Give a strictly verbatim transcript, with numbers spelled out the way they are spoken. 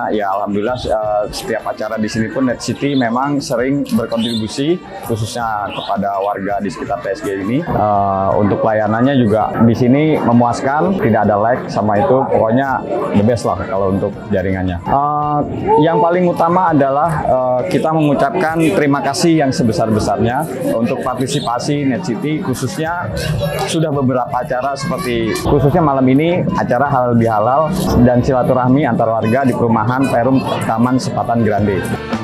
makanya ya alhamdulillah uh, setiap acara di sini pun Net City memang sering berkontribusi khususnya kepada warga di sekitar T S G ini. Uh, untuk pelayanannya juga di sini memuaskan, tidak ada lag sama itu, pokoknya the best lah kalau untuk jaringannya. Uh, yang paling utama adalah uh, kita mengucapkan terima kasih yang sebesar-besarnya untuk partisipasi Net City, khususnya sudah beberapa acara seperti khususnya malam ini acara halal bihalal dan silaturahmi antar warga di perumahan Perum Taman Sepatan Grande.